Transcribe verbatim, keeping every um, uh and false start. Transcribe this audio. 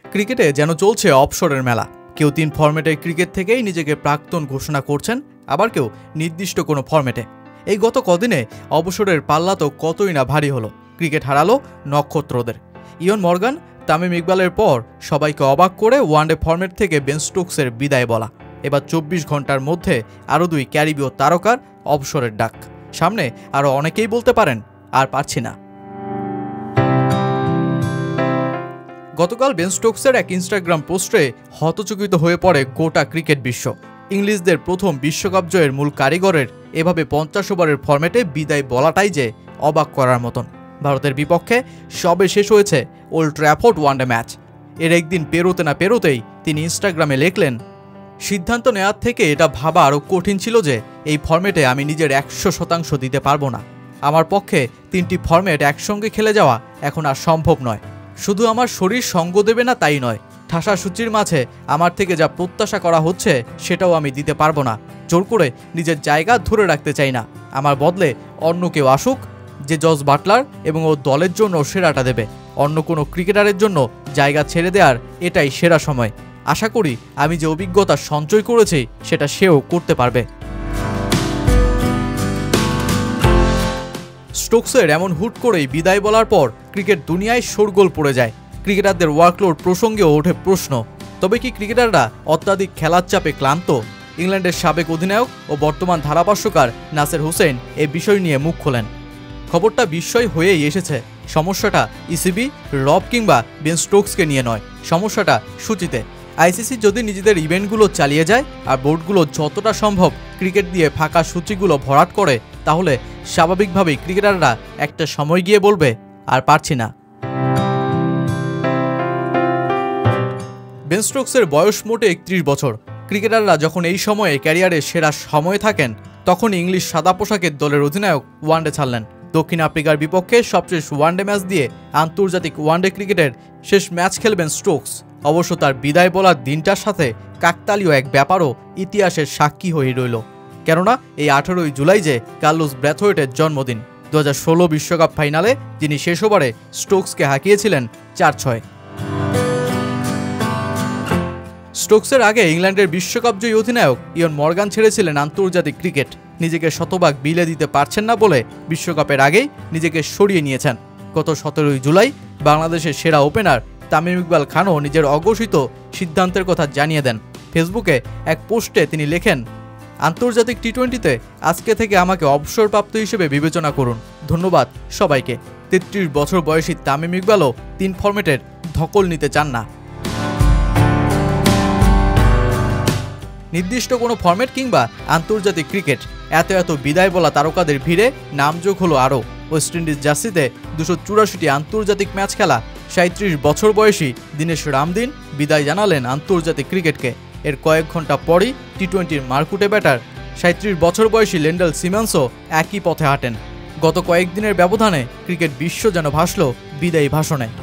ক্রিকেটে যেন চলছে অবসরের মেলা। কেউ তিন ফরম্যাটের ক্রিকেট থেকেই নিজেকে প্রাক্তন ঘোষণা করছেন, আবার কেউ নির্দিষ্ট কোনো ফরম্যাটে। এই গত কদিনে অবসরের পাল্লা তো কতই না ভারী হলো। ক্রিকেট হারালো নক্ষত্রদের। ইয়ন মর্গান, তামিম ইকবালের পর সবাইকে অবাক করে ওয়ানডে ফরম্যাট থেকে বেন স্টোকসের বিদায় বলা। এবার চব্বিশ ঘন্টার মধ্যে আরও দুই ক্যারিবীয় তারকার অবসরের ডাক। সামনে আরও অনেকেই বলতে পারেন আর পারছি না। গতকাল বেন স্টোকসের এক ইনস্টাগ্রাম পোস্টে হতচকিত হয়ে পড়ে গোটা ক্রিকেট বিশ্ব। ইংলিশদের প্রথম বিশ্বকাপ জয়ের মূল কারিগরের এভাবে পঞ্চাশ ওভারের ফরম্যাটে বিদায় বলাটাই যে অবাক করার মতন। ভারতের বিপক্ষে সবে শেষ হয়েছে ওল্ড ট্র্যাফোর্ড ওয়ানডে ম্যাচ। এর একদিন পেরোতে না পেরোতেই তিনি ইনস্টাগ্রামে লিখলেন, সিদ্ধান্ত নেওয়ার থেকে এটা ভাবা আরও কঠিন ছিল যে এই ফরম্যাটে আমি নিজের একশো শতাংশ দিতে পারবো না। আমার পক্ষে তিনটি ফরম্যাট একসঙ্গে খেলে যাওয়া এখন আর সম্ভব নয়। শুধু আমার শরীর সঙ্গ দেবে না তাই নয়, ঠাসা সূচির মাঝে আমার থেকে যা প্রত্যাশা করা হচ্ছে সেটাও আমি দিতে পারবো না। জোর করে নিজের জায়গা ধরে রাখতে চাই না। আমার বদলে অন্য কেউ আসুক, যে জস বাটলার এবং ও দলের জন্য সেরাটা দেবে। অন্য কোনো ক্রিকেটারের জন্য জায়গা ছেড়ে দেওয়ার এটাই সেরা সময়। আশা করি আমি যে অভিজ্ঞতা সঞ্চয় করেছি সেটা সেও করতে পারবে। স্টোকসের এমন হুট করেই বিদায় বলার পর ক্রিকেট দুনিয়ায় শোরগোল পড়ে যায়। ক্রিকেটারদের ওয়ার্কলোড প্রসঙ্গেও ওঠে প্রশ্ন, তবে কি ক্রিকেটাররা অত্যাধিক খেলার চাপে ক্লান্ত? ইংল্যান্ডের সাবেক অধিনায়ক ও বর্তমান ধারাভাষ্যকার নাসের হুসেইন এই বিষয় নিয়ে মুখ খোলেন। খবরটা বিস্ময় হয়েই এসেছে। সমস্যাটা ইসিবি, রব কিংবা বেন স্টোকসকে নিয়ে নয়, সমস্যাটা সূচিতে। আইসিসি যদি নিজেদের ইভেন্টগুলো চালিয়ে যায় আর বোর্ডগুলো যতটা সম্ভব ক্রিকেট দিয়ে ফাঁকা সূচিগুলো ভরাট করে, তাহলে স্বাভাবিকভাবেই ক্রিকেটাররা একটা সময় গিয়ে বলবে আর পারছি না। বেন স্টোকসের বয়স মোটে একত্রিশ বছর। ক্রিকেটাররা যখন এই সময়ে ক্যারিয়ারের সেরা সময়ে থাকেন, তখন ইংলিশ সাদা পোশাকের দলের অধিনায়ক ওয়ানডে ছাড়লেন। দক্ষিণ আফ্রিকার বিপক্ষে সবশেষ ওয়ানডে ম্যাচ দিয়ে আন্তর্জাতিক ওয়ানডে ক্রিকেটের শেষ ম্যাচ খেলবেন স্টোকস। অবশ্য তার বিদায় বলার দিনটার সাথে কাকতালীয় এক ব্যাপারও ইতিহাসের সাক্ষী হয়ে রইল। কেননা এই আঠারোই জুলাই যে কার্লোস ব্র্যাথওয়েটের জন্মদিন। দু হাজার ষোলো বিশ্বকাপ ফাইনালে যিনি শেষ ওভারে স্টোকসকে হাঁকিয়েছিলেন চার ছয়। স্টোকসের আগে ইংল্যান্ডের বিশ্বকাপ জয়ী অধিনায়ক ইয়ন মর্গান ছেড়েছিলেন আন্তর্জাতিক ক্রিকেট। নিজেকে শতভাগ বিলে দিতে পারছেন না বলে বিশ্বকাপের আগেই নিজেকে সরিয়ে নিয়েছেন। গত সতেরোই জুলাই বাংলাদেশের সেরা ওপেনার তামিম ইকবাল খানও নিজের অঘোষিত সিদ্ধান্তের কথা জানিয়ে দেন। ফেসবুকে এক পোস্টে তিনি লেখেন, আন্তর্জাতিক টি টোয়েন্টিতে আজকে থেকে আমাকে অবসরপ্রাপ্ত হিসেবে বিবেচনা করুন। ধন্যবাদ সবাইকে। তেত্রিশ বছর বয়সী তামিম ইকবালও তিন ফরম্যাটের ধকল নিতে চান না। নির্দিষ্ট কোনো ফরম্যাট কিংবা আন্তর্জাতিক ক্রিকেট, এত এত বিদায় বলা তারকাদের ভিড়ে নামযোগ হলো আরও। ওয়েস্ট ইন্ডিজ জার্সিতে দুশো চুরাশিটি আন্তর্জাতিক ম্যাচ খেলা সাঁত্রিশ বছর বয়সী দীনেশ রামদিন বিদায় জানালেন আন্তর্জাতিক ক্রিকেটকে। এর কয়েক ঘন্টা পরই টি টোয়েন্টির মারকুটে ব্যাটার সাঁত্রিশ বছর বয়সী লেন্ডেল সিমন্সও একই পথে হাঁটেন। গত কয়েকদিনের ব্যবধানে ক্রিকেট বিশ্ব যেন ভাসল বিদায়ী ভাষণে।